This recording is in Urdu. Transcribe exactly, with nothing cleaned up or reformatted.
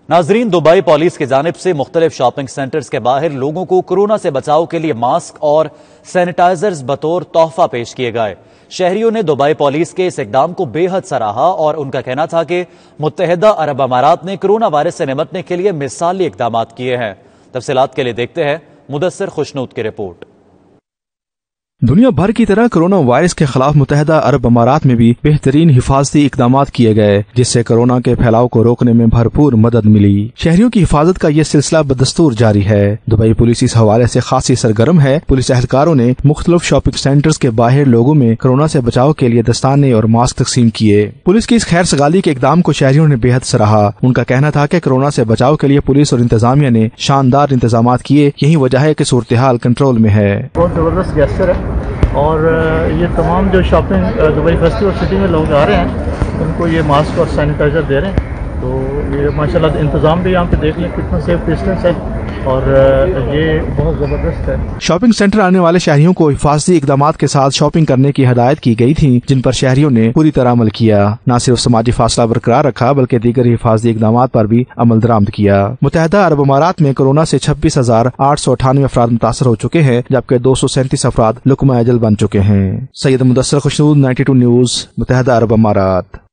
ناظرین، دبئی پولیس کی جانب سے مختلف شاپنگ سینٹرز کے باہر لوگوں کو کورونا سے بچاؤ کے لیے ماسک اور سینیٹائزرز بطور تحفہ پیش کیے گئے۔ شہریوں نے دبئی پولیس کے اس اقدام کو بے حد سراہا اور ان کا کہنا تھا کہ متحدہ عرب امارات نے کورونا وائرس سے نمٹنے کے لیے مثالی اقدامات کیے ہیں۔ تفصیلات کے لیے دیکھتے ہیں مدثر خوشنود کی رپورٹ۔ دنیا بھر کی طرح کرونا وائرس کے خلاف متحدہ عرب امارات میں بھی بہترین حفاظتی اقدامات کیے گئے، جس سے کورونا کے پھیلاؤ کو روکنے میں بھرپور مدد ملی۔ شہریوں کی حفاظت کا یہ سلسلہ بدستور جاری ہے۔ دبئی پولیس اس حوالے سے خاصی سرگرم ہے۔ پولیس اہلکاروں نے مختلف شاپنگ سینٹرز کے باہر لوگوں میں کورونا سے بچاؤ کے لیے دستانے اور ماسک تقسیم کیے۔ پولیس کی اس خیر سگالی کے اقدام کو شہریوں نے بے حد سراہا۔ ان کا کہنا تھا کہ کورونا سے بچاؤ کے لیے پولیس اور انتظامیہ نے شاندار انتظامات کیے، یہی وجہ ہے کہ صورتحال کنٹرول میں ہے۔ بہت زبردست گیسچر ہے اور یہ تمام جو شاپنگ دبئی فیسٹیول سٹی میں لوگ آ رہے ہیں ان کو یہ ماسک اور سینیٹائزر دے رہے ہیں، تو یہ ماشاءاللہ انتظام بھی یہاں پہ دیکھ لیں کتنا سیف ڈسٹینس ہے اور یہ بہت زبردست ہے۔ شاپنگ سینٹر آنے والے شہریوں کو حفاظتی اقدامات کے ساتھ شاپنگ کرنے کی ہدایت کی گئی تھی، جن پر شہریوں نے پوری طرح عمل کیا۔ نہ صرف سماجی فاصلہ برقرار رکھا بلکہ دیگر حفاظتی اقدامات پر بھی عمل درآمد کیا۔ متحدہ عرب امارات میں کورونا سے چھبیس ہزار آٹھ سو اٹھانوے افراد متاثر ہو چکے ہیں، جبکہ دو سو سینتیس افراد لقمہ اجل بن چکے ہیں۔ Syed Mudassir Khushnood, ninety two news, متحدہ عرب امارات۔